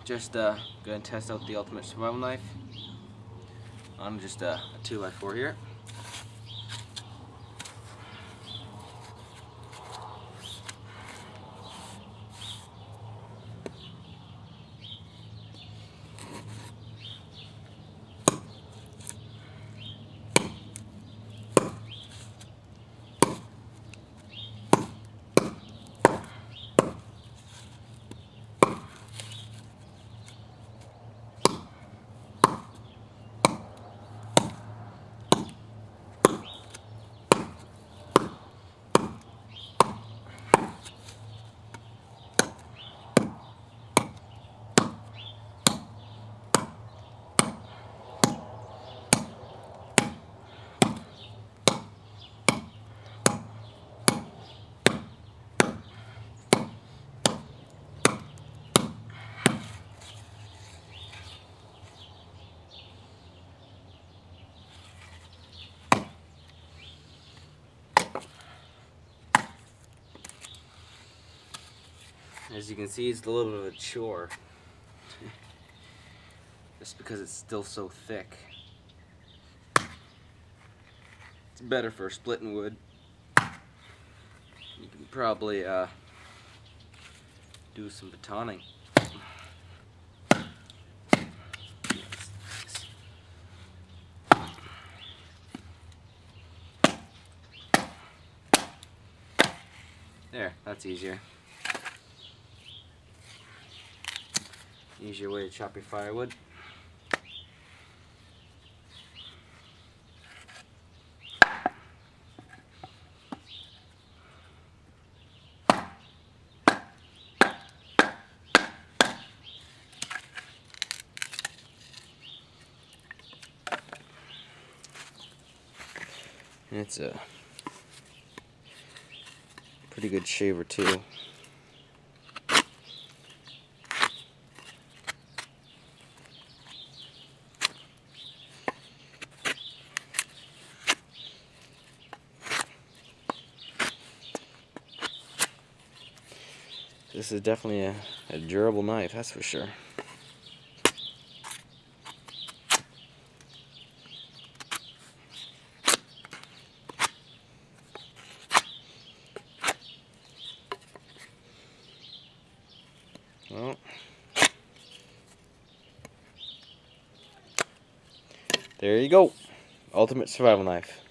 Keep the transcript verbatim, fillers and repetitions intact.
just uh, going to test out the Ultimate Survival Knife on just uh, a two by four here. As you can see, it's a little bit of a chore, just because it's still so thick. It's better for splitting wood. You can probably uh, do some batoning. There, that's easier. Easier way to chop your firewood. And it's a pretty good shaver too. This is definitely a, a durable knife, that's for sure. Well, there you go. Ultimate Survival Knife.